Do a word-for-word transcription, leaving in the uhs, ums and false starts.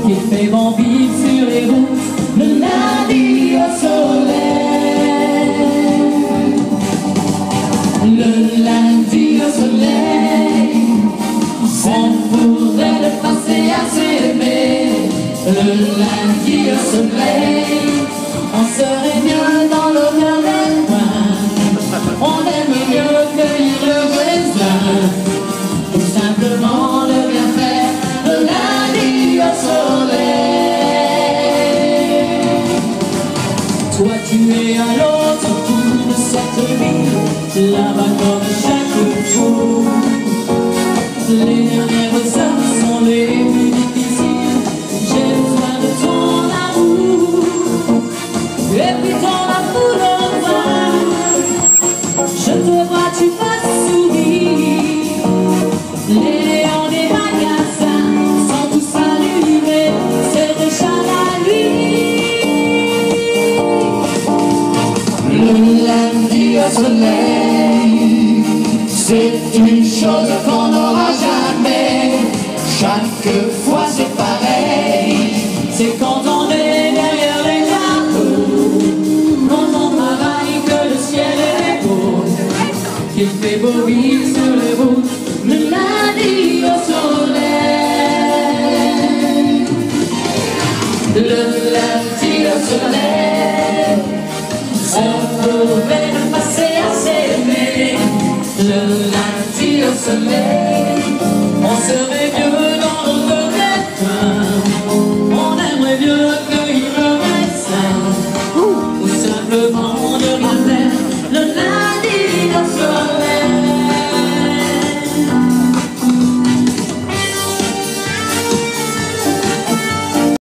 qu'il fait bon vivre sur les routes, le lundi au soleil. Le lundi au soleil, on pourrait le passer à s'aimer. Le lundi au soleil, on serait mieux dans l'odeur des coins. On aime mieux cueillir le raisin, tout simplement le bien faire. Le lundi au soleil. Toi tu es à l'autre bout de cette ville, là-bas comme chaque jour. Les dernières heures sont les plus difficiles. J'ai besoin de ton amour et puis ton amour au vin. Je te vois, tu vas sourire. Les néons des magasins sont tous allumés, c'est déjà la nuit. Le lundi au soleil, c'est une chose qu'on n'aura jamais. Chaque fois c'est pareil. C'est quand on est derrière les drapeaux, quand on travaille, que le ciel est beau, qu'il fait beau vivre sur les routes, le lundi au soleil. Le lundi au soleil, on pourrait le passer à s'aimer. Le lundi au soleil,